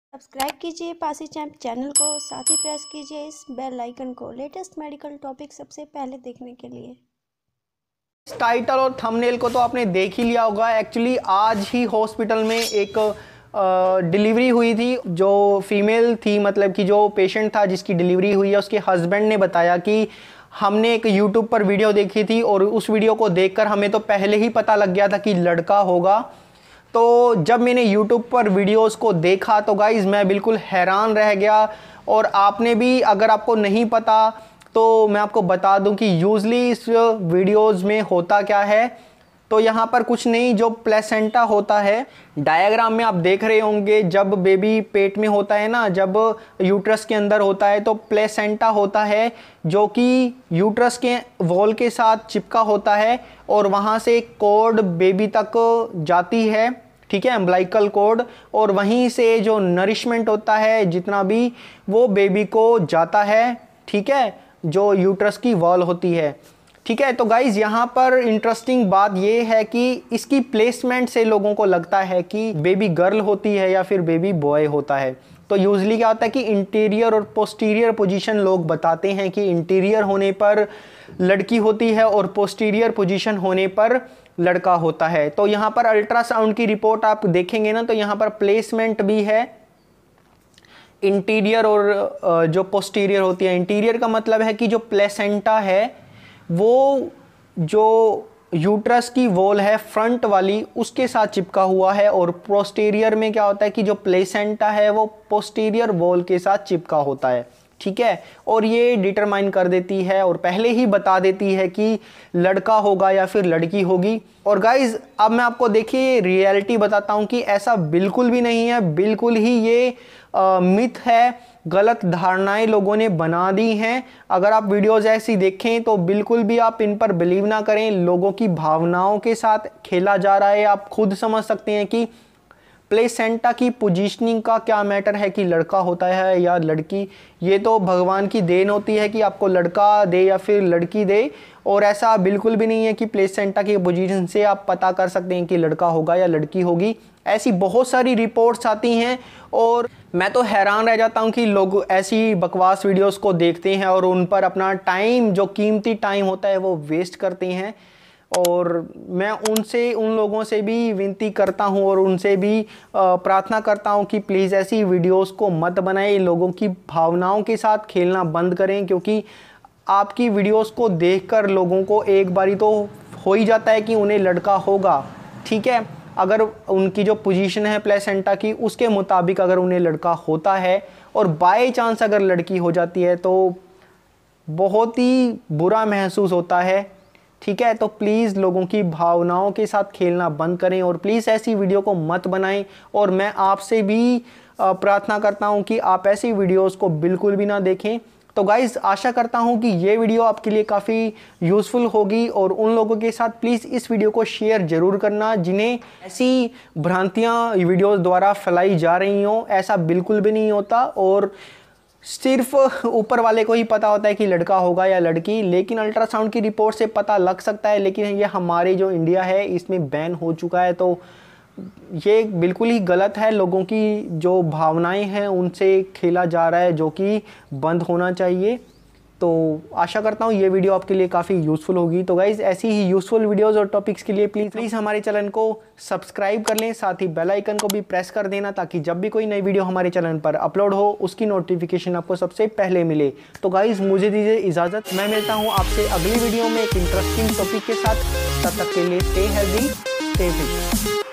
Subscribe कीजिए Pasi champ channel को, साथ ही प्रेस कीजिए इस बेल आइकन को लेटेस्ट मेडिकल टॉपिक सबसे पहले देखने के लिए। टाइटल और थंबनेल को तो आपने देख ही लिया होगा। एक्चुअली आज ही हॉस्पिटल में एक डिलीवरी हुई थी। जो फीमेल थी, मतलब कि जो पेशेंट था जिसकी डिलीवरी हुई है, उसके हस्बैंड ने बताया कि हमने एक यूट्यूब पर वीडियो देखी थी और उस वीडियो को देखकर हमें तो पहले ही पता लग गया था कि लड़का होगा। तो जब मैंने यूट्यूब पर वीडियोस को देखा तो गाइज़ मैं बिल्कुल हैरान रह गया। और आपने भी, अगर आपको नहीं पता तो मैं आपको बता दूं कि यूजली इस वीडियोस में होता क्या है। तो यहाँ पर कुछ नहीं, जो प्लेसेंटा होता है, डायग्राम में आप देख रहे होंगे, जब बेबी पेट में होता है ना, जब यूट्रस के अंदर होता है तो प्लेसेंटा होता है जो कि यूट्रस के वॉल के साथ चिपका होता है और वहाँ से कॉर्ड बेबी तक जाती है, ठीक है, अम्बिलिकल कॉर्ड, और वहीं से जो नरिशमेंट होता है जितना भी, वो बेबी को जाता है, ठीक है, जो यूट्रस की वॉल होती है, ठीक है। तो गाइज यहाँ पर इंटरेस्टिंग बात ये है कि इसकी प्लेसमेंट से लोगों को लगता है कि बेबी गर्ल होती है या फिर बेबी बॉय होता है। तो यूजली क्या होता है कि इंटीरियर और पोस्टीरियर पोजीशन लोग बताते हैं कि इंटीरियर होने पर लड़की होती है और पोस्टीरियर पोजीशन होने पर लड़का होता है। तो यहाँ पर अल्ट्रासाउंड की रिपोर्ट आप देखेंगे ना, तो यहाँ पर प्लेसमेंट भी है इंटीरियर और जो पोस्टीरियर होती है। इंटीरियर का मतलब है कि जो प्लेसेंटा है वो जो यूट्रस की वॉल है फ्रंट वाली, उसके साथ चिपका हुआ है, और पोस्टीरियर में क्या होता है कि जो प्लेसेंटा है वो पोस्टीरियर वॉल के साथ चिपका होता है, ठीक है। और ये डिटरमाइन कर देती है और पहले ही बता देती है कि लड़का होगा या फिर लड़की होगी। और गाइज अब मैं आपको देखिए रियलिटी बताता हूँ कि ऐसा बिल्कुल भी नहीं है, बिल्कुल ही ये मिथ है, गलत धारणाएं लोगों ने बना दी हैं। अगर आप वीडियोस ऐसी देखें तो बिल्कुल भी आप इन पर बिलीव ना करें। लोगों की भावनाओं के साथ खेला जा रहा है। आप खुद समझ सकते हैं कि प्लेसेंटा की पोजीशनिंग का क्या मैटर है कि लड़का होता है या लड़की। ये तो भगवान की देन होती है कि आपको लड़का दे या फिर लड़की दे, और ऐसा बिल्कुल भी नहीं है कि प्लेसेंटा की पोजीशन से आप पता कर सकते हैं कि लड़का होगा या लड़की होगी। ऐसी बहुत सारी रिपोर्ट्स आती हैं और मैं तो हैरान रह जाता हूं कि लोग ऐसी बकवास वीडियोस को देखते हैं और उन पर अपना टाइम, जो कीमती टाइम होता है, वो वेस्ट करते हैं। और मैं उन लोगों से भी विनती करता हूं और उनसे भी प्रार्थना करता हूं कि प्लीज़ ऐसी वीडियोस को मत बनाएं। लोगों की भावनाओं के साथ खेलना बंद करें, क्योंकि आपकी वीडियोस को देखकर लोगों को एक बारी तो हो ही जाता है कि उन्हें लड़का होगा, ठीक है। अगर उनकी जो पोजीशन है प्लेसेंटा की, उसके मुताबिक अगर उन्हें लड़का होता है और बाय चांस अगर लड़की हो जाती है तो बहुत ही बुरा महसूस होता है, ठीक है। तो प्लीज़ लोगों की भावनाओं के साथ खेलना बंद करें और प्लीज़ ऐसी वीडियो को मत बनाएं। और मैं आपसे भी प्रार्थना करता हूं कि आप ऐसी वीडियोस को बिल्कुल भी ना देखें। तो गाइज़ आशा करता हूं कि ये वीडियो आपके लिए काफ़ी यूज़फुल होगी, और उन लोगों के साथ प्लीज़ इस वीडियो को शेयर ज़रूर करना जिन्हें ऐसी भ्रांतियां वीडियोस द्वारा फैलाई जा रही हों। ऐसा बिल्कुल भी नहीं होता, और सिर्फ ऊपर वाले को ही पता होता है कि लड़का होगा या लड़की, लेकिन अल्ट्रासाउंड की रिपोर्ट से पता लग सकता है। लेकिन ये हमारे जो इंडिया है इसमें बैन हो चुका है, तो ये बिल्कुल ही गलत है। लोगों की जो भावनाएं हैं उनसे खेला जा रहा है, जो कि बंद होना चाहिए। तो आशा करता हूँ ये वीडियो आपके लिए काफ़ी यूज़फुल होगी। तो गाइज़ ऐसी ही यूज़फुल वीडियोस और टॉपिक्स के लिए प्लीज़ हमारे चैनल को सब्सक्राइब कर लें, साथ ही बेल आइकन को भी प्रेस कर देना, ताकि जब भी कोई नई वीडियो हमारे चैनल पर अपलोड हो उसकी नोटिफिकेशन आपको सबसे पहले मिले। तो गाइज़ मुझे दीजिए इजाज़त, मैं मिलता हूँ आपसे अगली वीडियो में एक इंटरेस्टिंग टॉपिक के साथ। तब तक के लिए स्टे हेल्दी, स्टे फिट।